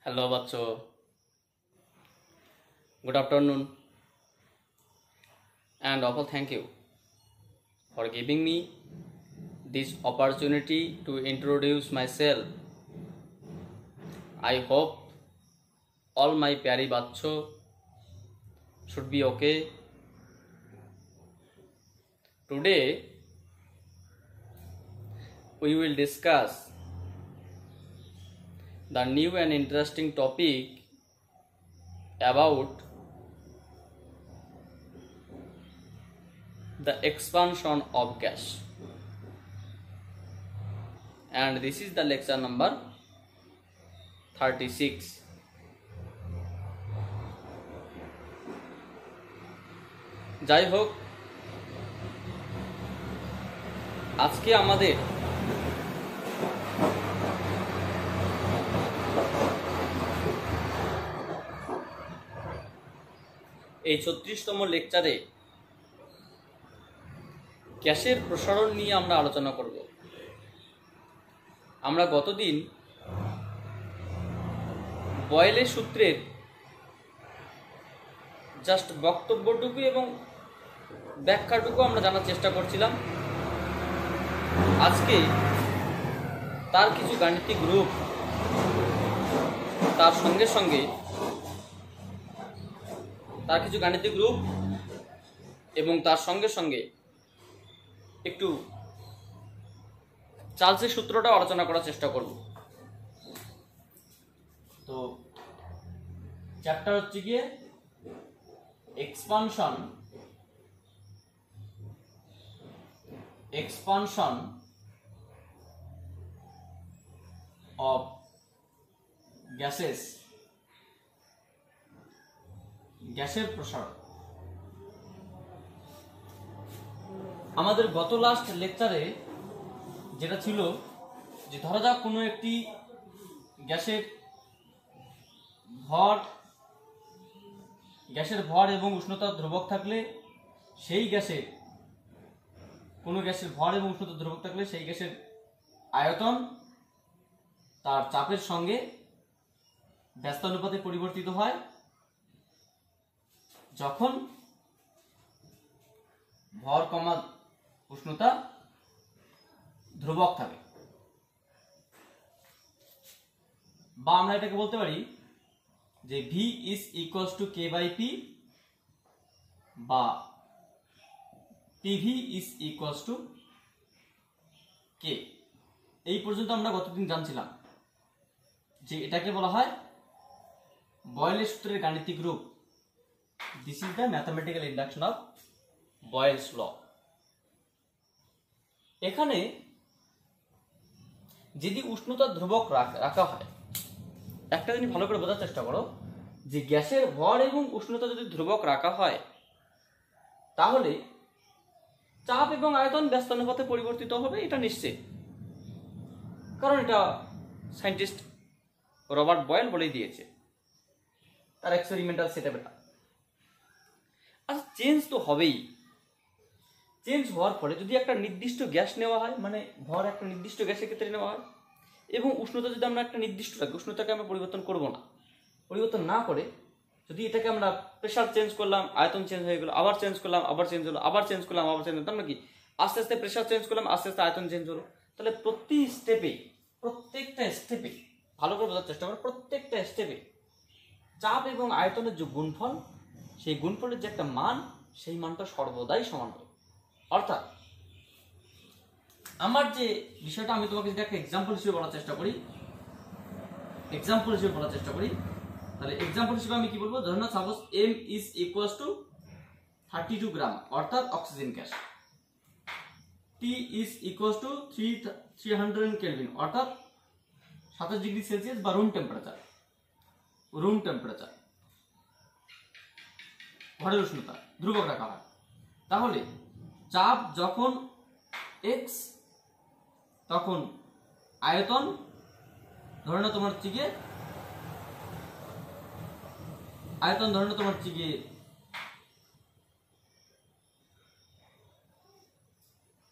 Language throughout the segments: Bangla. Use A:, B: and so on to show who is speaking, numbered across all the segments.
A: Hello, Bacho. Good afternoon, and also thank you for giving me this opportunity to introduce myself. I hope all my pyari Bacho should be okay. Today, we will discuss the new and interesting topic about the expansion of gas, and this is the lecture number 36. যাই হোক, আজকে আমাদের এই 36তম লেকচারে গ্যাসের প্রসারণ নিয়ে আমরা আলোচনা করব। আমরা গতদিন বয়েলের সূত্রের জাস্ট বক্তব্যটুকু এবং ব্যাখ্যাটুকু আমরা জানার চেষ্টা করছিলাম। আজকে তার কিছু গাণিতিক রূপ, তার সঙ্গে সঙ্গে তার কিছু গাণিতিক রূপ এবং তার সঙ্গে সঙ্গে একটু চার্লসের সূত্রটা আলোচনা করার চেষ্টা করব। তো চ্যাপ্টার হচ্ছে গিয়ে expansion of gases, গ্যাসের প্রসারণ। আমাদের গত লাস্ট লেকচারে যেটা ছিল যে ধরা যাক কোনো একটি গ্যাসের ভর এবং উষ্ণতা ধ্রুবক থাকলে সেই গ্যাসের কোনো গ্যাসের ভর এবং উষ্ণতা ধ্রুবক থাকলে সেই গ্যাসের আয়তন তার চাপের সঙ্গে ব্যস্তানুপাতে পরিবর্তিত হয় যখন ভর কমা উষ্ণতা ধ্রুবক থাকে, বা আমরা এটাকে বলতে পারি যে V is equals to K by P বা PV is equals to K। এই পর্যন্ত আমরা গতদিন জানছিলাম যে এটাকে বলা হয় বয়েলের সূত্রের গাণিতিক রূপ। This is the mathematical induction of Boyle's law. এখানে যদি উষ্ণতা ধ্রুবক রাখা হয়, একটা জিনিস ভালো করে বোঝার চেষ্টা করো যে গ্যাসের ভর এবং উষ্ণতা যদি ধ্রুবক রাখা হয় তাহলে চাপ এবং আয়তন ব্যস্তানুপাতে পরিবর্তিত হবে, এটা নিশ্চিত। কারণ এটা সায়েন্টিস্ট রবার্ট বয়েল বলেই দিয়েছে তার এক্সপেরিমেন্টাল সেটআপ। এটা আচ্ছা, চেঞ্জ তো হবেই। চেঞ্জ হওয়ার ফলে যদি একটা নির্দিষ্ট গ্যাস নেওয়া হয়, মানে ভর একটা নির্দিষ্ট গ্যাসের ক্ষেত্রে নেওয়া হয় এবং উষ্ণতা যদি আমরা একটা নির্দিষ্ট রাখি, উষ্ণতাকে আমরা পরিবর্তন করব না, পরিবর্তন না করে যদি এটাকে আমরা প্রেশার চেঞ্জ করলাম, আয়তন চেঞ্জ হয়ে গেল, আবার চেঞ্জ করলাম, আবার চেঞ্জ হলো, আবার চেঞ্জ করলাম, আবার চেঞ্জ হলো, তার মানে কি আস্তে আস্তে প্রেশার চেঞ্জ করলাম, আস্তে আস্তে আয়তন চেঞ্জ হলো। তাহলে প্রত্যেকটা স্টেপে ভালো করে বোঝার চেষ্টা করো, প্রত্যেকটা স্টেপে চাপ এবং আয়তনের যে গুণফল, সেই গুণফলের যে একটা মান, সেই মানটা সর্বদাই সমান হবে। অর্থাৎ আমার যে বিষয়টা, আমি তোমাকে যদি একটা এক্সাম্পল হিসেবে বলার চেষ্টা করি, তাহলে এক্সাম্পল হিসেবে আমি কি বলবো, ধরুন না suppose M is equals to 32 gram অর্থাৎ oxygen gas, T is equals to 300 kelvin অর্থাৎ 27 ডিগ্রি সেলসিয়াস বা রুম টেম্পারেচার ভরের উষ্ণতা ধ্রুবক রাখা হয়। তাহলে চাপ যখন x, তখন আয়তন ধরে না তোমার হচ্ছে গিয়ে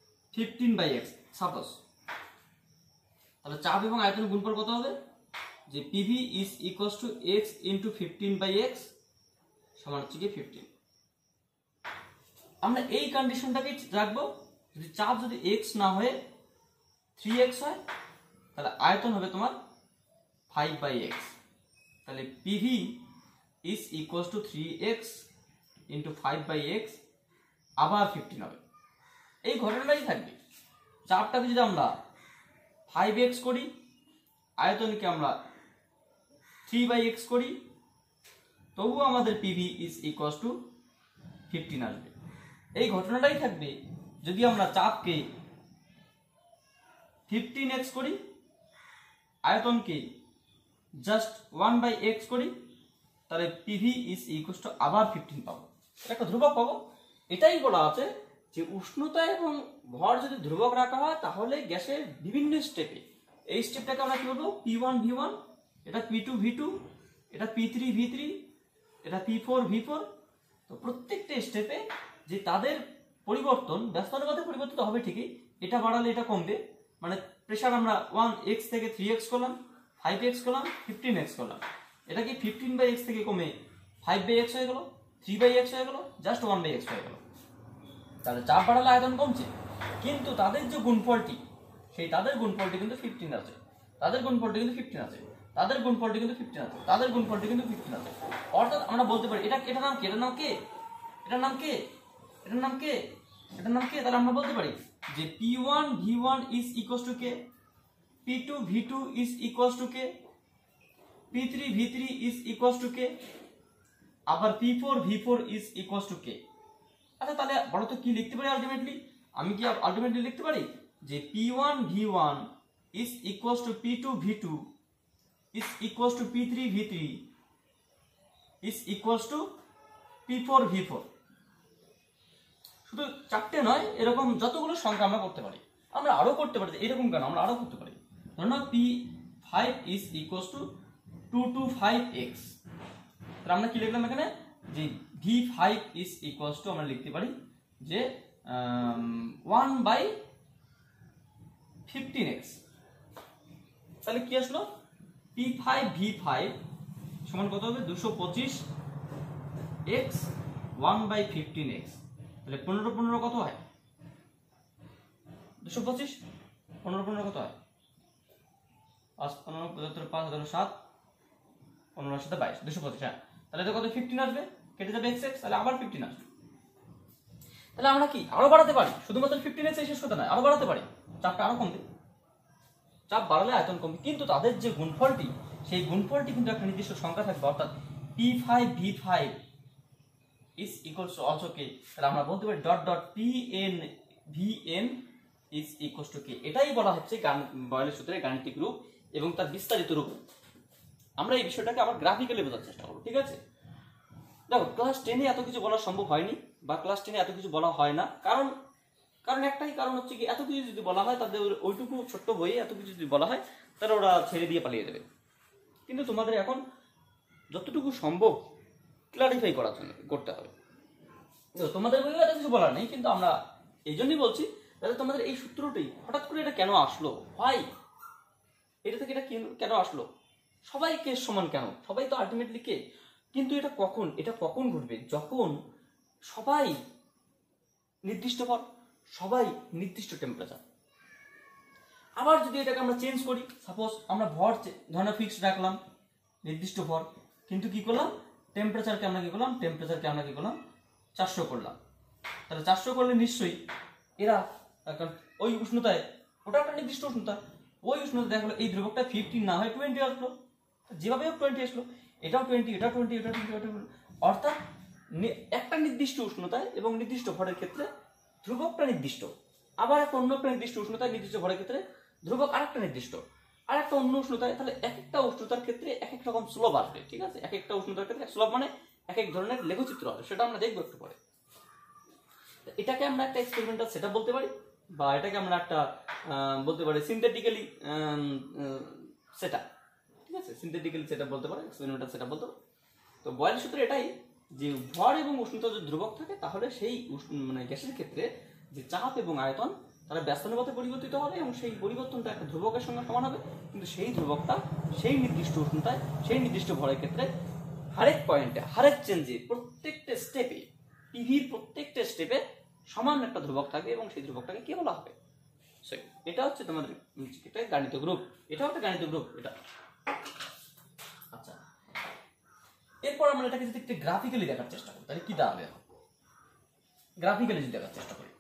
A: 15/x সাপোজ। তাহলে চাপ এবং আয়তনের গুণফল কত হবে? যে PV is equals to X into 15/x সমান হচ্ছে কি 15। আমরা এই কন্ডিশনটাকেই রাখবো, যদি চাপ যদি x না হয়ে 3x হয় তাহলে আয়তন হবে তোমার 5/x। তাহলে PV is equals to 3x into 5/x আবার 15 হবে। এই ঘটনাটাই থাকবে। চাপটাকে যদি আমরা 5x করি, আয়তনকে আমরা 3/x করি, তবুও আমাদের পিভি ইজ ইকুয়ালস টু 15 আসবে। এই ঘটনাটাই থাকবে যদি আমরা চাপকে 15x করি, আয়তনকে জাস্ট 1/x করি, তাহলে পিভি ইজ ইকুয়ালস টু আবার 15 পাবো, একটা ধ্রুবক পাবো। এটাই বলা আছে যে উষ্ণতা এবং ভর যদি ধ্রুবক রাখা হয় তাহলে গ্যাসের বিভিন্ন স্টেপে, এই স্টেপটাকে আমরা কি বলবো, P1 V1, এটা P2 V2, এটা P3 V3, এটা P4 V4। তো প্রত্যেকটা স্টেপে যে তাদের পরিবর্তন ব্যস্তানুপাতে পরিবর্তিত হবে ঠিকই, এটা বাড়ালে এটা কমবে। মানে প্রেসার আমরা 1x থেকে 3x করলাম, 5x করলাম, 15x করলাম, এটা কি 15/x থেকে কমে 5/x হয়ে গেল, 3/x হয়ে গেল, জাস্ট 1/x হয়ে গেল। তাহলে চাপ বাড়ালে আয়তন কমছে, কিন্তু তাদের যে গুণফলটি, সেই তাদের গুণফলটি কিন্তু 15 আছে, তাদের গুণফলটি কিন্তু 15 আছে, তাদের গুণফলটি কিন্তু 15 আছে, তাদের গুণফলটি কিন্তু 15 আছে। অর্থাৎ আমরা বলতে পারি এটার নাম কি, এটার নাম কে, এটার নাম কে, এটার নাম কে, এটার নাম কে। তাহলে আমরা বলতে পারি যে P1 V1 is equals to K, P2 V2 is equals to K, P3 V3 is equals to K, আবার P4 V4 is equals to কে। আচ্ছা তাহলে বলো তো কি লিখতে পারি আলটিমেটলি? আমি কি আলটিমেটলি লিখতে পারি যে P1 V1 is equals to P2 V2 is equals to P3 V3 is equals to P4 V4। শুধু চারটে নয়, এরকম যতগুলো সংখ্যা আমরা করতে পারি, আমরা আরো করতে পারি। এরকম কেন, আমরা আরো করতে পারি। ধরো না P5 is equals two 2 to 5x, তাহলে আমরা কি লিখলাম এখানে যে V5 ইজ ইকুয়ালস টু আমরা লিখতে পারি যে 1/15x। তাহলে কি আসলো, P5 V5 সমান কত হবে, 225x 1/15x। তাহলে 15 কত হয়, 225, 15 কত হয়, 5 15 75 5 7 15 7 22, 225। হ্যাঁ, তাহলে এটা কত 15 আসবে, কেটে যাবে x, তাহলে আবার 15 আসবে। তাহলে আমরা কি আরো বাড়াতে পারি, শুধুমাত্র 15x শেষ কথা নয়, আরো বাড়াতে পারি, চাপটা আরো কমবে। চাপ বাড়ালে আয়তন কমবে, কিন্তু তাদের যে গুণফলটি, সেই গুণফলটি কিন্তু একটা নির্দিষ্ট সংখ্যা থাকবে। অর্থাৎ P5 V5 is equals to also k। তাহলে আমরা বলতে পারি dot dot Pn Vn is equals to k। এটাই বলা হচ্ছে বয়লের সূত্রের গাণিতিক রূপ এবং তার বিস্তারিত রূপ। আমরা এই বিষয়টাকে আবার গ্রাফিক্যালি বোঝার চেষ্টা করব, ঠিক আছে? দেখো, ক্লাস 10-এ এত কিছু বলা সম্ভব হয়নি, বা ক্লাস 10-এ এত কিছু বলা হয় না, কারণ একটাই কারণ হচ্ছে কি, এত কিছু যদি বলা হয় তাদের ওইটুকু ছোট্ট বইয়ে এত কিছু যদি বলা হয় তাহলে ওরা ছেড়ে দিয়ে পালিয়ে যাবে। কিন্তু তোমাদের এখন যতটুকু সম্ভব ক্লারিফাই করার জন্য করতে হবে। তোমাদের বইয়ে এত কিছু বলার নেই, কিন্তু আমরা এই জন্যই বলছি যাতে তোমাদের এই সূত্রটি হঠাৎ করে এটা কেন আসলো, ভাই এটা থেকে এটা কেন আসলো, সবাই কে সমান কেন, সবাই তো আলটিমেটলি কে, কিন্তু এটা কখন ঘটবে, যখন সবাই নির্দিষ্ট ভর, সবাই নির্দিষ্ট টেম্পারেচার। আবার যদি এটাকে আমরা চেঞ্জ করি, সাপোজ আমরা ভর ধরনের ফিক্সড রাখলাম, নির্দিষ্ট ভর, কিন্তু কি করলাম, টেম্পারেচারকে আমরা কি করলাম 400 করলাম। তাহলে 400 করলে নিশ্চয়ই এরা ওই উষ্ণতায়, ওটা একটা নির্দিষ্ট উষ্ণতা, ওই উষ্ণতা দেখা গেলো এই ধ্রুবকটা 15 না হয় 20 আসলো, যেভাবে 20 আসলো, এটাও 20, এটা 20, এটা 20, অর্থাৎ একটা নির্দিষ্ট উষ্ণতায় এবং নির্দিষ্ট ভরের ক্ষেত্রে ধ্রুবকটা নির্দিষ্ট, আবার একটা অন্য একটা নির্দিষ্ট উষ্ণতায় নির্দিষ্ট ভরের ক্ষেত্রে ধ্রুবক আরেকটা নির্দিষ্ট, আর একটা অন্য উষ্ণতায়। তাহলে এক একটা উষ্ণতার ক্ষেত্রে এক এক রকম স্লোপ আসবে, ঠিক আছে? এক একটা উষ্ণতার ক্ষেত্রে স্লোপ মানে এক এক ধরনের লেখচিত্র হবে, সেটা আমরা দেখবো একটু পরে। এটাকে আমরা একটা এক্সপেরিমেন্টাল সেটআপ বলতে পারি, বা এটাকে আমরা একটা বলতে পারি সিনথেটিক্যালি সেটআপ, ঠিক আছে? সিনথেটিক্যালি সেটআপ বলতে পারি, এক্সপেরিমেন্টাল সেটআপ বলতে পারি। তো বয়েলের সূত্র এটাই যে ভর এবং উষ্ণতা যদি ধ্রুবক থাকে তাহলে সেই মানে গ্যাসের ক্ষেত্রে যে চাপ এবং আয়তন তাহলে ব্যস্তানুপাতে পরিবর্তিত হবে এবং সেই পরিবর্তনটা একটা ধ্রুবকের সঙ্গে সমান হবে, কিন্তু সেই ধ্রুবকটা সেই নির্দিষ্ট উষ্ণতায় সেই নির্দিষ্ট ভরের ক্ষেত্রে হারেক পয়েন্টে হারেক চেঞ্জে প্রত্যেকটা স্টেপে পিভির প্রত্যেকটা স্টেপে সমান একটা ধ্রুবক থাকবে এবং সেই ধ্রুবকটাকে কি বলা হবে? এটা হচ্ছে তোমাদের এটা গাণিতিক গ্রুপ, এটাও একটা গাণিতিক গ্রুপ এটা। আচ্ছা, এরপর আমরা এটাকে যদি একটু গ্রাফিক্যালি দেখার চেষ্টা করি তাহলে কি দাঁড়াবে? গ্রাফিক্যালি যদি দেখার চেষ্টা করি,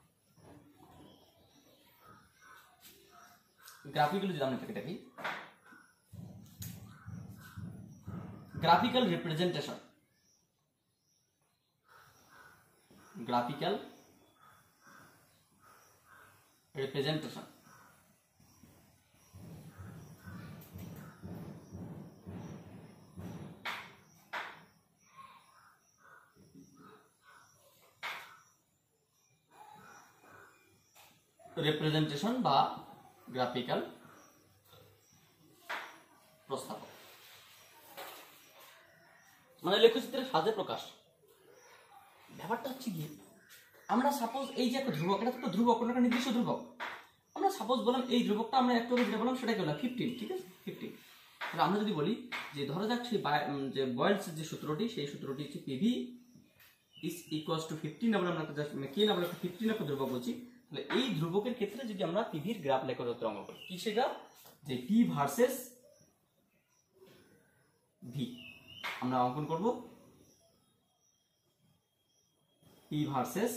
A: গ্রাফিক্যালি যদি আমরা এটাকে দেখি, graphical representation, graphical representation representation বা গ্রাফিক্যাল প্রস্তাবক মানে লেখচিত্রের সাজে প্রকাশ। ব্যাপারটা হচ্ছে কি, আমরা সাপোজ এই যে একটা ধ্রুবক, এটা তো একটা ধ্রুবক, একটা নির্দিষ্ট ধ্রুবক। আমরা সাপোজ বললাম এই ধ্রুবকটা আমরা একটু যেটা বললাম সেটাকে বললাম 15, ঠিক আছে 15। তাহলে আমরা যদি বলি যে ধরা যাক সেই যে বয়েলস যে সূত্রটি, সেই সূত্রটি হচ্ছে পিভি ইজ ইকুয়ালস টু 15, আমরা কে না বলে 15 একটা ধ্রুবক বলছি। তাহলে এই ধ্রুবকের ক্ষেত্রে যদি আমরা পিভির গ্রাফ লেখচিত্র অঙ্কন করি, কি সেটা যে পি ভার্সেস ভি আমরা অঙ্কন করব, পি ভার্সেস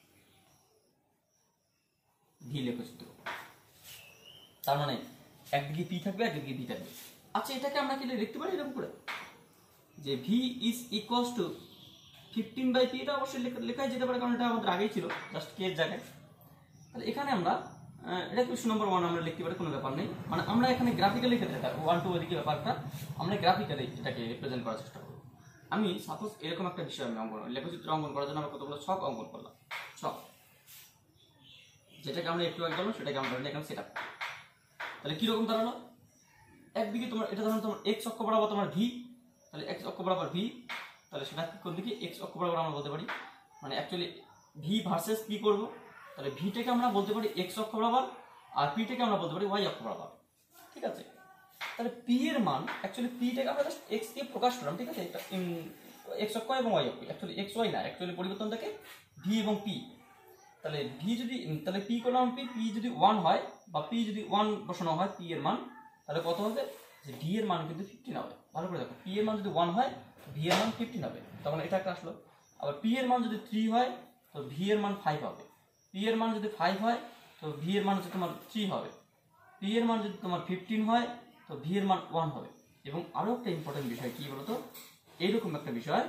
A: ভি লেখচিত্র। তার মানে একদিকে পি থাকবে একদিকে ভি থাকবে। আচ্ছা, এটাকে আমরা কি লিখতে পারি এরকম করে যে V is equals two 15/p, এটা অবশ্যই লেখাই যেতে পারে কারণ এটা আমাদের আগেই ছিল, জাস্ট কে এর জায়গায়। তাহলে এখানে আমরা এটা কোশ্চেন নম্বর 1 আমরা লিখতে পারি, কোনো ব্যাপার নেই। মানে আমরা এখানে গ্রাফিক্যালি ক্ষেত্রে 1 2 এদিকে ব্যাপারটা আমরা গ্রাফিক্যালি এটাকে রিপ্রেজেন্ট করার চেষ্টা করব। আমি সাপোজ এরকম একটা বিষয় আমি অঙ্কন লেখচিত্র অঙ্কন করার জন্য আমরা কতগুলো ছক অঙ্কন করলাম, ছক যেটাকে আমরা একটু আগে বললাম সেটাকে আমরা এখানে সেট আপ। তাহলে কিরকম দাঁড়ালো, একদিকে তোমার এটা ধরুন তোমার এক্স অক্ষ বরাবর তোমার ভি, তাহলে এক্স অক্ষ বরাবর ভি, তাহলে সেটা কোন দিকে এক্স অক্ষ বরাবর আমরা বলতে পারি, মানে অ্যাকচুয়ালি ভি ভার্সেস পি করব। তাহলে ভিটাকে আমরা বলতে পারি এক্স অক্ষ বরাবর আর পিটাকে আমরা বলতে পারি ওয়াই অক্ষ বরাবর, ঠিক আছে। তাহলে পি এর মান অ্যাকচুয়ালি পিটাকে আমরা জাস্ট এক্স দিয়ে প্রকাশ করলাম, ঠিক আছে, এটা এক্স অক্ষ এবং ওয়াই অক্ষ, অ্যাকচুয়ালি এক্স ওয়াই না, অ্যাকচুয়ালি পরিবর্তনটাকে ভি এবং পি। তাহলে ভি যদি তাহলে পি করলাম পি যদি 1 হয় বা পি যদি 1 বসানো হয় পি এর মান, তাহলে কত হবে যে ডি এর মান কিন্তু 15 হবে। ভালো করে দেখো, পি এর মান যদি 1 হয় ভি এর মান 15 হবে, তখন এটা একটা আসলো। আবার পি এর মান যদি 3 হয় তো ভি এর মান 5 হবে, পি এর মান যদি 5 হয় তো ভি এর মান হচ্ছে তোমার 3 হবে, পি এর মান যদি তোমার 15 হয় তো ভি এর মান 1 হবে। এবং আরো একটা ইম্পর্টেন্ট বিষয় কি বলতো, এইরকম একটা বিষয়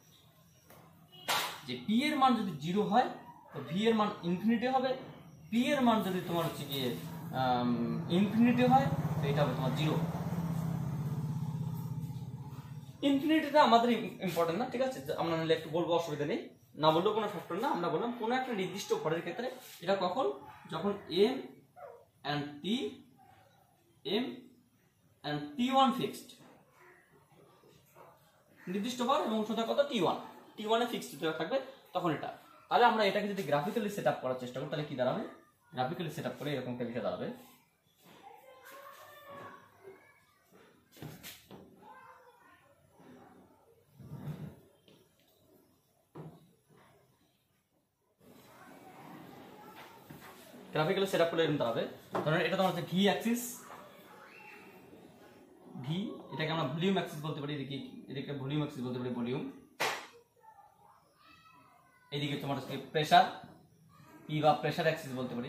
A: যে পি এর মান যদি 0 হয় তো ভি এর মান ইনফিনিটি হবে, পি এর মান যদি তোমার হচ্ছে গিয়ে ইনফিনিটি হয় তো এটা হবে তোমার 0। ইনফিনিটিটা আমাদের ইম্পর্টেন্ট না, ঠিক আছে, আমরা নাহলে একটু বলবো, অসুবিধা নেই, না বললেও কোনো ফ্যাক্টর না। আমরা বললাম কোনো একটা নির্দিষ্ট ভরের ক্ষেত্রে এটা কখন, যখন এম অ্যান্ড টি1 ফিক্সড, নির্দিষ্ট ভর এবং উষ্ণতা কত টি1 এ ফিক্সড থাকবে তখন এটা। তাহলে আমরা এটাকে যদি গ্রাফিক্যালি সেট আপ করার চেষ্টা করি তাহলে কি দাঁড়াবে, গ্রাফিক্যালি সেট আপ করে এরকম একটা বিষয় দাঁড়াবে। গ্রাফিক্যালি সেট আপ করলে এরকম দাঁড়াবে, ধরেন এটা তোমার হচ্ছে ভি অ্যাক্সিস, ভি এটাকে আমরা ভলিউম অ্যাক্সিস বলতে পারি, এদিকে ভলিউম অ্যাক্সিস বলতে পারি, ভলিউম। এদিকে তোমার হচ্ছে প্রেসার, পি বা প্রেসার অ্যাক্সিস বলতে পারি,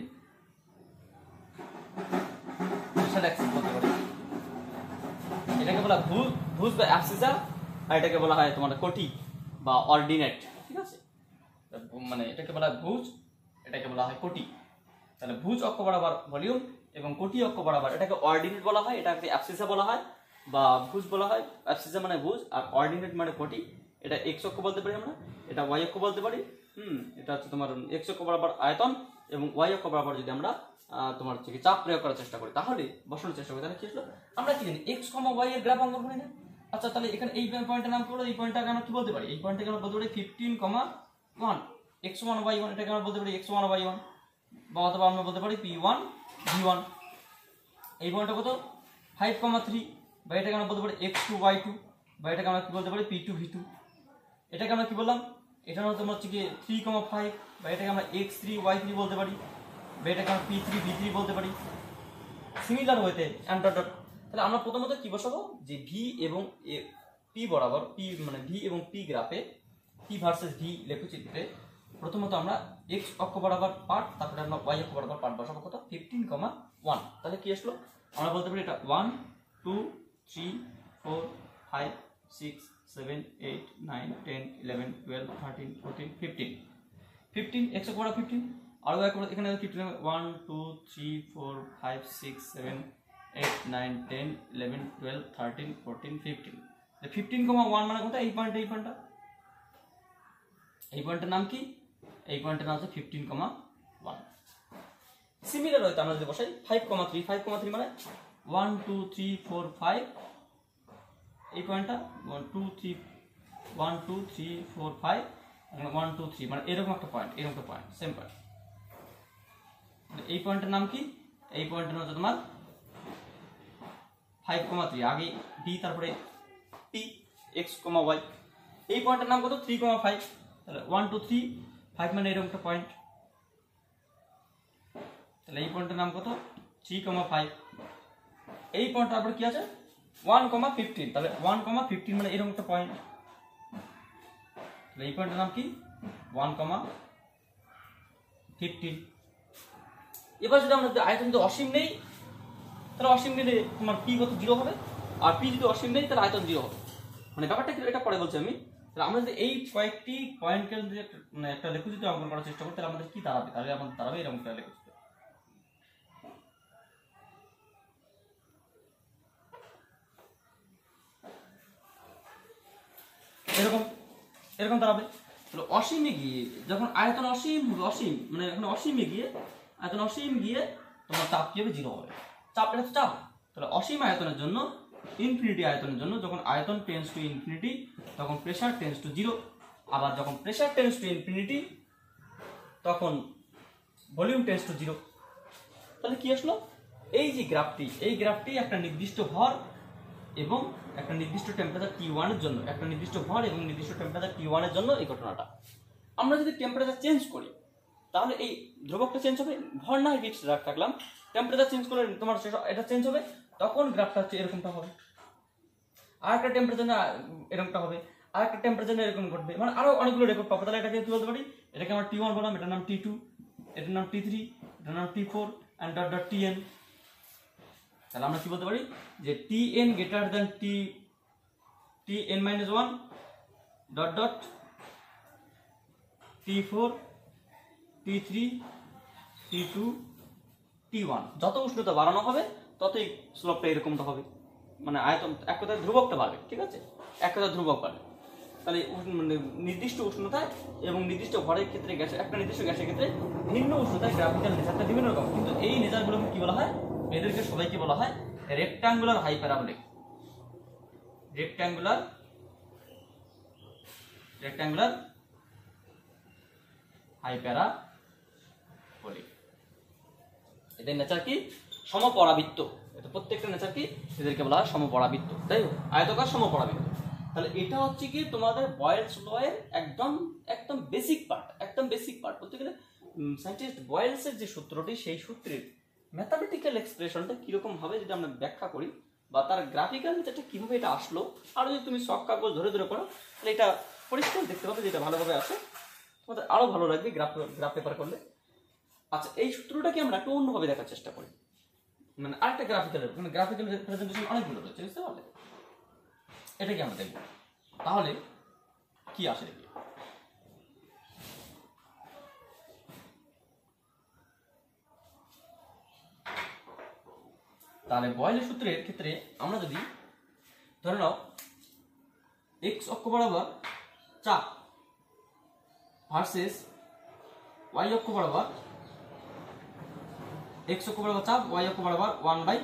A: প্রেসার অ্যাক্সিস বলতে পারি। এটাকে বলা ভুজ বা অ্যাবসিসা, আর এটাকে বলা হয় তোমার কোটি বা অর্ডিনেট, ঠিক আছে, মানে এটাকে বলা হয় ভুজ, এটাকে বলা হয় কোটি। তাহলে ভুজ অক্ষ বরাবর ভলিউম এবং কোটি অক্ষ বরাবর এটাকে অর্ডিনেট বলা হয়, এটাকে অ্যাবসিসা বলা হয় বা ভুজ বলা হয়। অ্যাবসিসা মানে ভুজ আর অর্ডিনেট মানে কোটি। এটা এক্স অক্ষ বলতে পারি আমরা, এটা ওয়াই অক্ষ বলতে পারি। এটা হচ্ছে তোমার এক্স অক্ষ বরাবর আয়তন এবং ওয়াই অক্ষ বরাবর যদি আমরা তোমার হচ্ছে কি চাপ প্রয়োগ করার চেষ্টা করি, তাহলে বসানোর চেষ্টা করি, তাহলে কি হলো, আমরা কি জানি এক্স কমা ওয়াই এর গ্রাফ অঙ্কন করি না। আচ্ছা, তাহলে এখানে এই পয়েন্টের নাম কি বলো, এই পয়েন্টটাকে আমরা কি বলতে পারি, এই পয়েন্টটাকে আমরা বলতে পারি 15,1 x1 y1, এটাকে আমরা বলতে পারি x1 y1। বা অথবা আমরা বলতে পারি P1 V1। এই পয়েন্টটা কত 5,3, বা এটাকে আমরা বলতে পারি x2 y2, বা এটাকে আমরা কি বলতে পারি P2 V2। এটাকে আমরা কি বললাম, এটা হচ্ছে কি 3,5, বা এটাকে আমরা x3 y3 বলতে পারি, বা এটাকে আমরা P3 V3 বলতে পারি। সিমিলার হইতে অ্যান্ড ডট ডট। তাহলে আমরা প্রথমত কি বসাবো, যে ভি এবং পি বরাবর, পি মানে ভি এবং পি গ্রাফে, পি ভার্সেস ভি লেখচিত্রে প্রথমত আমরা এক্স অক্ষ বরাবর পার্ট, তারপরে আমরা ওয়াই অক্ষ বরাবর পার্ট বসাবো কত 15,1। তাহলে কি আসলো, আমরা বলতে পারি এটা 1 2 3 4 5 6 7 8 9 10 11 12 13 14 15 15 এক্স অক্ষ বরাবর 15। আরো একবার এখানে 1 2 3 4 5 6 7 8 9 10 11 12 13 14 15। 15,1 মানে কোনটা, এই পয়েন্টটা এই পয়েন্টের নাম কি, এই পয়েন্টের নাম হচ্ছে 15,1। সিমিলার হয়তো আমরা যদি বসাই 5,3 মানে 1 2 3 4 5, এই পয়েন্টটা 1 2 3 4 5 1 2 3 মানে এরকম একটা পয়েন্ট, সেম পয়েন্ট। এই পয়েন্টের নাম কি, এই পয়েন্টের নাম হচ্ছে তোমার 5,3, আগে বি তারপরে পি এক্স ওয়াই। এই পয়েন্টের নাম কত 3,5। তাহলে 1 2 3 5 মানে এরকম একটা পয়েন্ট, তাহলে এই পয়েন্টের নাম কত 3,5। এই পয়েন্ট তারপরে কি আছে 1,15, তাহলে 1,15 মানে এরকম একটা পয়েন্ট, তাহলে এই পয়েন্টের নাম কি 1,15। এবার যদি আমরা আয়তন যদি অসীম নেই, তাহলে অসীম নিলে তোমার পি কত 0 হবে, আর পি যদি অসীম নেই তাহলে আয়তন 0 হবে। মানে ব্যাপারটা কি, এটা পরে বলছি আমি। তাহলে আমরা যদি এই কয়েকটি পয়েন্টকে যদি মানে একটা লেখচিত্র অঙ্কন করার চেষ্টা করি, তাহলে আমাদের কি দাঁড়াবে, তাহলে আমাদের দাঁড়াবে এরকম একটা লেখচিত্র। এরকম দাঁড়াবে। তাহলে অসীমে গিয়ে যখন আয়তন অসীম হবে, মানে এখন অসীমে গিয়ে আয়তন অসীম গিয়ে তোমার চাপ কি হবে 0 হবে। চাপ, এটা চাপ। তাহলে অসীম আয়তনের জন্য, ইনফিনিটি আয়তনের জন্য যখন আয়তন টেন্ডস টু ইনফিনিটি তখন প্রেসার টেন্ডস টু 0, আবার যখন প্রেসার টেন্ডস টু ইনফিনিটি তখন ভলিউম টেন্ডস টু 0। তাহলে কি আসলো, এই যে গ্রাফটি, এই গ্রাফটি একটা নির্দিষ্ট ভর এবং একটা নির্দিষ্ট টেম্পারেচার T1 এর জন্য, একটা নির্দিষ্ট ভর এবং নির্দিষ্ট টেম্পারেচার T1 এর জন্য এই ঘটনাটা। আমরা যদি টেম্পারেচার চেঞ্জ করি তাহলে এই ধ্রুবকটা চেঞ্জ হবে, ভর না ফিক্সড রাখলাম, টেম্পারেচার চেঞ্জ করলে তোমার এটা চেঞ্জ হবে, তখন গ্রাফটা হচ্ছে এরকমটা হবে। আর একটা টেম্পারেচার না এরকমটা হবে, আর একটা টেম্পারেচার এরকম ঘটবে, মানে আরো অনেকগুলো রেকর্ড পাবো। তাহলে এটাকে কি বলতে পারি, এটাকে আমরা T1 বললাম, এটার নাম T2, এটার নাম T3, এটার নাম T4 and dot dot Tn। তাহলে আমরা কি বলতে পারি যে Tn greater than Tn-1 dot dot T4 T3 T2 T1। যত উষ্ণতা বাড়ানো হবে ততই স্লোপটা এরকমটা হবে, মানে আয়তন এক কথায় ধ্রুবকটা বাড়বে। ঠিক আছে, এক কথায় ধ্রুবক বাড়বে। তাহলে নির্দিষ্ট উষ্ণতায় এবং নির্দিষ্ট ভরের ক্ষেত্রে একটা নির্দিষ্ট গ্যাসের ক্ষেত্রে ভিন্ন উষ্ণতায় গ্রাফিক্যাল নেচারটা বিভিন্ন রকম, কিন্তু এই নেচারগুলোকে কি বলা হয়, এদেরকে সবাইকে বলা হয় রেক্টাঙ্গুলার হাইপারাবোলিক। রেক্টাঙ্গুলার হাইপারাবোলিক। এদের নেচার কি সমপরাবৃত্ত, এটা প্রত্যেকটা নেচার কি এদেরকে বলা হয় সমপরাবৃত্ত, তাই আয়তকার সমপরাবৃত্ত। তাহলে এটা হচ্ছে কি তোমাদের বয়েলস ল এর একদম বেসিক পার্ট বলতে গেলে সায়েন্টিস্ট বয়েলসের যে সূত্রটি, সেই সূত্রের ম্যাথমেটিক্যাল এক্সপ্রেশনটা কিরকম হবে যদি আমরা ব্যাখ্যা করি, বা তার গ্রাফিক্যাল যেটা কিভাবে এটা আসলো, আর যদি তুমি শখ কাগজ ধরে করো তাহলে এটা পরিষ্কার দেখতে পাবে যেটা ভালোভাবে আসে, তোমাদের আরো ভালো লাগবে গ্রাফ পেপার করলে। আচ্ছা, এই সূত্রটাকে আমরা একটু অন্যভাবে দেখার চেষ্টা করি, মানে আরেকটা গ্রাফিক্যাল রিপ্রেজেন্টেশন অনেকগুলো রয়েছে, বুঝতে পারলে? এটাকে আমরা দেখব, তাহলে কি আসে দেখি। তাহলে বয়েলের সূত্রের ক্ষেত্রে আমরা যদি ধরে নাও এক্স অক্ষ বরাবর চাপ ভার্সেস ওয়াই অক্ষ বরাবর, এক্স অক্ষ বরাবর চাপ, ওয়াই অক্ষ বরাবর 1/,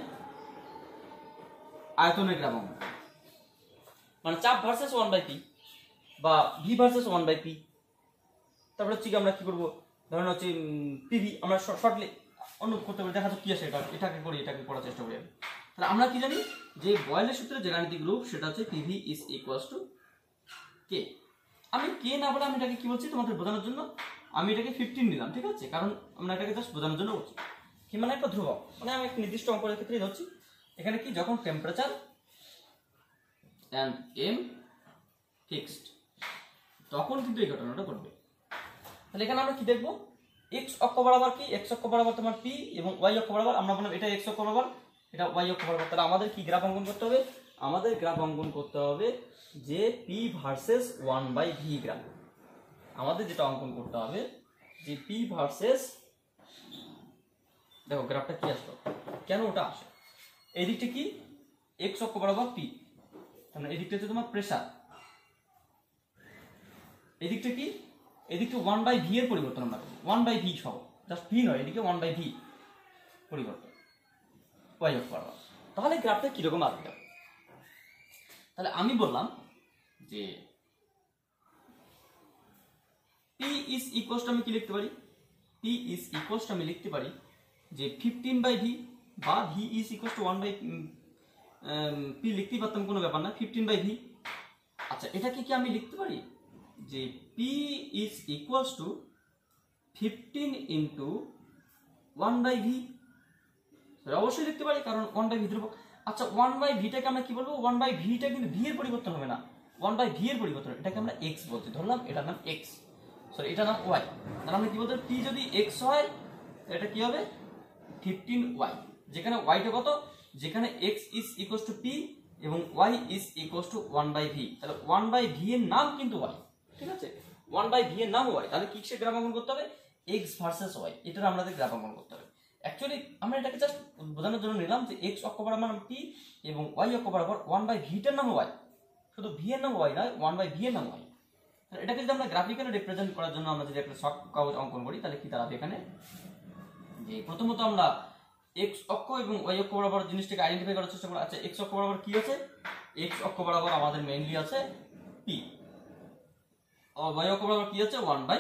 A: আয়তনের গ্রামাঙ্ক, মানে চাপ ভার্সেস 1/p বা ভি ভার্সেস 1/p। তারপরে হচ্ছে কি আমরা কি করবো, ধরুন হচ্ছে পিভি, আমরা শর্টলি অন্য করতে পারি, দেখা যাক কি আছে, এটাকে করি, এটাকে পড়ার চেষ্টা করি। তাহলে আমরা কি জানি যে বয়েলের সূত্রে যে গাণিতিক রূপ সেটা হচ্ছে PV is equals to K. আমি কে না বলে আমি এটাকে কি বলছি তোমাদের বোঝানোর জন্য আমি এটাকে 15 নিলাম, ঠিক আছে, কারণ আমরা এটাকে জাস্ট বোঝানোর জন্য বলছি। কি মানে একটা ধ্রুবক, মানে আমি একটা নির্দিষ্ট অঙ্কের ক্ষেত্রে ধরছি। এখানে কি যখন টেম্পারেচার অ্যান্ড এম ফিক্সড তখন কিন্তু এই ঘটনাটা ঘটবে। তাহলে এখানে আমরা কি দেখবো, এক্স অক্ষ বরাবর কি, এক্স অক্ষ বরাবর তোমার পি এবং ওয়াই অক্ষ বরাবর, আমরা বললাম এটা এক্স অক্ষ বরাবর, এটা ওয়াই অক্ষ বরাবর। তাহলে আমাদের কি গ্রাফ অঙ্কন করতে হবে, আমাদের গ্রাফ অঙ্কন করতে হবে যে পি ভার্সেস 1/v গ্রাফ। আমাদের যেটা অঙ্কন করতে হবে যে পি ভার্সেস, দেখো গ্রাফটা কি আসলো, কেন ওটা আসে, এই দিকটা কি এক্স অক্ষ বরাবর পি, মানে এই দিকটা হচ্ছে তোমার প্রেসার, এই দিকটা কি, এদিকে 1/v এর পরিবর্তন আমরা করব, 1/v সহ, জাস্ট v নয়, এদিকে 1/v পরিবর্তন y অক্ষ বরাবর। তাহলে গ্রাফটা কিরকম আসবে, তাহলে আমি বললাম যে p ইজ ইকুয়ালস টু আমি কি লিখতে পারি, p ইজ ইকুয়ালস টু আমি লিখতে পারি যে 15/v বা v is equals two 1/p লিখতেই পারতাম, কোনো ব্যাপার না, 15/v। আচ্ছা এটাকে কি আমি লিখতে পারি যে p is equals to 15 into 1/v, অবশ্যই লিখতে পারি কারণ 1/v ধ্রুবক। আচ্ছা 1/vটাকে আমরা কি বলবো, 1/vটা কিন্তু v এর পরিবর্তন হবে না, 1/v এর পরিবর্তন, এটাকে আমরা x বলছি, ধরলাম এটার নাম x, সরি এটার নাম y। তাহলে আমরা কি বলতে p যদি x হয় এটা কি হবে 15y, যেখানে y টা কত, যেখানে x is equals to p এবং y is equals to 1/v, তাহলে 1/v এর নাম কিন্তু y, ঠিক আছে, 1/v এর নাম y। তাহলে কি সে গ্রাফ অঙ্কন করতে হবে, x ভার্সেস y, এটার আমাদের গ্রাফ অঙ্কন করতে হবে। অ্যাকচুয়ালি আমরা এটাকে জাস্ট বোঝানোর জন্য নিলাম যে x অক্ষ বরাবর নাম p এবং y অক্ষ বরাবর 1/v টার নাম y, শুধু v এর নাম y নয়, 1/v এর নাম y। তাহলে এটাকে যদি আমরা গ্রাফিক্যালি রিপ্রেজেন্ট করার জন্য আমরা যদি একটা শর্ট কাগজ অঙ্কন করি তাহলে কি দাঁড়াবে এখানে, যে প্রথমত আমরা x অক্ষ এবং y অক্ষ বরাবর জিনিসটাকে আইডেন্টিফাই করার চেষ্টা করব। আচ্ছা x অক্ষ বরাবর কি আছে, x অক্ষ বরাবর আমাদের মেইনলি আছে p, y অক্ষ বরাবর কি আছে 1/p।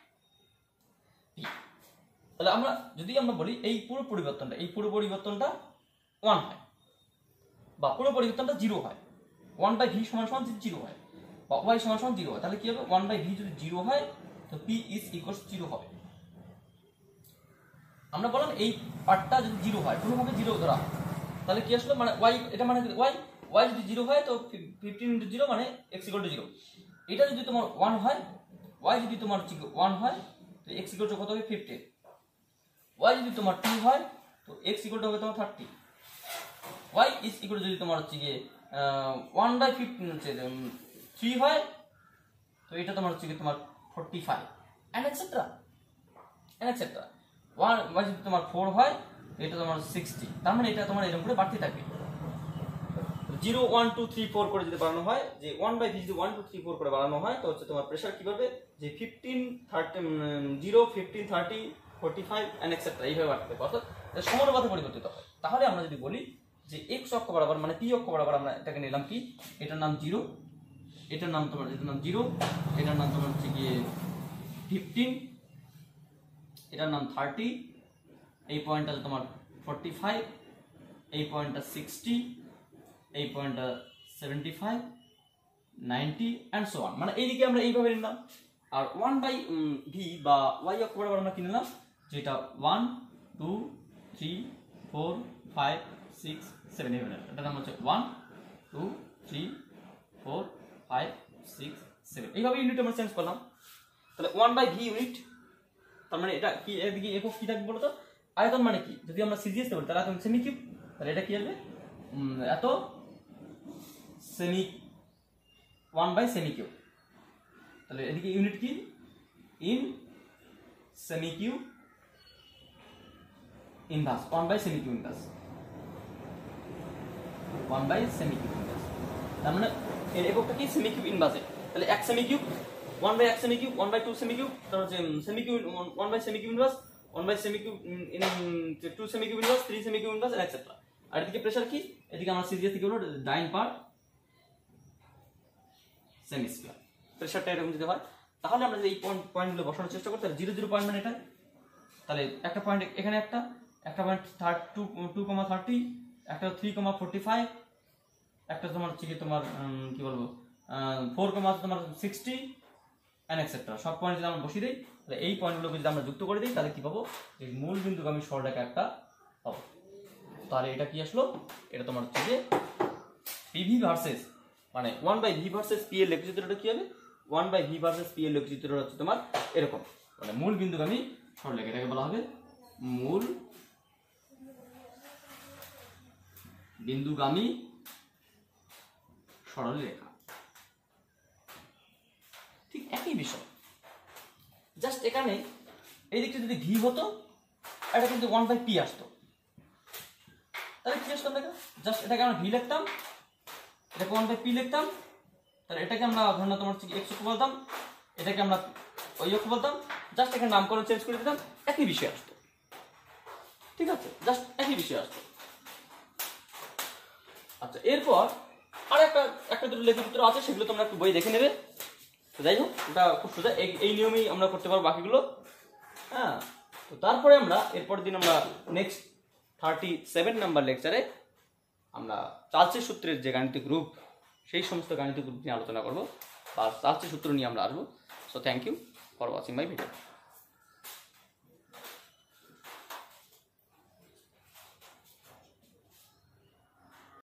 A: তাহলে আমরা যদি আমরা বলি এই পুরো পরিবর্তনটা 1 হয় বা পুরো পরিবর্তনটা 0 হয়, 1/v সমান 0 হয় বা y সমান 0 হয়, তাহলে কি হবে 1/v যদি 0 হয় তো p is equals 0 হবে। আমরা বললাম এই পার্টটা যদি 0 হয়, কোনোভাবে 0 ধরা, তাহলে কি আসলো, মানে y, এটা মানে y যদি 0 হয় তো 15 into 0 মানে x equal to 0। এটা যদি তোমার 1 হয়, y যদি তোমার 1 হয় তো x equal to কত হবে 15, y যদি তোমার 2 হয় তো x equal to হবে তোমার 30, y is equal to যদি তোমার হচ্ছে গিয়ে 1/15 হচ্ছে 3 হয় তো এটা তোমার হচ্ছে গিয়ে তোমার 45 and etc and etc। y যদি তোমার 4 হয় এটা তোমার 60, তার মানে এটা তোমার এরকম করে বাড়তে থাকবে, 0 1 2 3 4 করে যদি বাড়ানো হয়, যে 1/v যদি 1 2 3 4 করে বাড়ানো হয় তো হচ্ছে তোমার প্রেসার কি করবে, যে 15 30 0 15 30 45 and etc এইভাবে বাড়তে থাকবে, অর্থাৎ সমানুপাতে পরিবর্তিত হয়। তাহলে আমরা যদি বলি যে x অক্ষ বরাবর মানে p অক্ষ বরাবর আমরা এটাকে নিলাম কি, এটার নাম 0, এটার নাম 0, এটার নাম তোমার হচ্ছে গিয়ে 15, এটার নাম 30, এই পয়েন্টটা তোমার 45, এই পয়েন্টটা 60, এই পয়েন্টটা 75 90 and so on, মানে এইদিকে আমরা এইভাবে নিলাম। আর 1/v বা y অক্ষ বরাবর আমরা কি নিলাম, যেটা 1 2 3 4 5 6 7 এইভাবে, এটার নাম হচ্ছে 1 2 3 4 5 6 7, এইভাবে ইউনিট আমরা চেঞ্জ করলাম। তাহলে 1/v ইউনিট, তার মানে এটা কি, এদিকে একক কি থাকবে বলতো, আয়তন মানে কি, যদি আমরা সিজিএস বলি তাহলে আয়তন সেমি কিউব, তাহলে এটা কি আসবে এত সেমি 1/সেমি কিউব, তাহলে এদিকে ইউনিট কি ইন সেমি কিউব ইনভার্স, 1/সেমি কিউব ইনভার্স, 1/সেমি কিউব ইনভার্স, তার মানে এর এককটা কি সেমি কিউব ইনভার্সে, তাহলে 1 সেমি কিউব 1/1 সেমি কিউব 1/2 সেমি কিউব, তাহলে হচ্ছে সেমি কিউব 1/সেমি কিউব ইনভার্স, 1/সেমি কিউব ইন 2 সেমি কিউব ইনভার্স, 3 সেমি কিউব ইনভার্স etc। আর এদিকে প্রেসার কি, এদিকে আমরা সিজিএস থেকে বলবো ডাইন পার সেমি স্কয়ার, প্রেসারটা এরকম যদি হয় তাহলে আমরা যদি এই পয়েন্টগুলো বসানোর চেষ্টা করি, তাহলে 0 0 পয়েন্ট মানে এটা, তাহলে একটা পয়েন্ট এখানে, একটা পয়েন্ট 2,30, একটা 3,45, একটা তোমার হচ্ছে কি তোমার কি বলবো 4, তোমার 60 অ্যান্ড এক্সেট্রা। সব পয়েন্ট যদি আমরা বসিয়ে দিই, তাহলে এই পয়েন্টগুলোকে যদি আমরা যুক্ত করে দিই, তাহলে কি পাবো, এই মূল বিন্দুগামী সরলরেখা একটা পাবো। তাহলে এটা কি আসলো, এটা তোমার হচ্ছে যে পিভি ভার্সেস মানে 1/v ভার্সেস পি এর লেখচিত্রটা কি হবে, 1/v ভার্সেস পি এর লেখচিত্রটা হচ্ছে তোমার এরকম, মানে মূল বিন্দুগামী সরলরেখা, এটাকে বলা হবে মূল বিন্দুগামী সরলরেখা। ঠিক একই বিষয়, জাস্ট এখানে এই দিকটা যদি ভি হতো, এটা কিন্তু 1/p আসতো, তাহলে কি আসতো, আমরা জাস্ট এটাকে আমরা ভি লিখতাম, এটাকে 1/p লিখতাম, তাহলে এটাকে আমরা ধরুন তোমার হচ্ছে x অক্ষ বলতাম, এটাকে আমরা y অক্ষ বলতাম, জাস্ট এখানে নামকরণ চেঞ্জ করে দিতাম, একই বিষয় আসতো। ঠিক আছে, জাস্ট একই বিষয় আসতো। আচ্ছা, এরপর আর একটা দুটো লেখচিত্র আছে, সেগুলো তোমরা একটু বই দেখে নেবে। তো যাই হোক, ওটা খুব সোজা, এই নিয়মেই আমরা করতে পারবো বাকিগুলো। হ্যাঁ, তো তারপরে আমরা এরপরের দিন আমরা নেক্সট 37 নাম্বার লেকচারে আমরা চার্লসের সূত্রের যে গাণিতিক রূপ, সেই সমস্ত গাণিতিক রূপ নিয়ে আলোচনা করবো, বা চার্লসের সূত্র নিয়ে আমরা আসবো। So thank you for watching my video.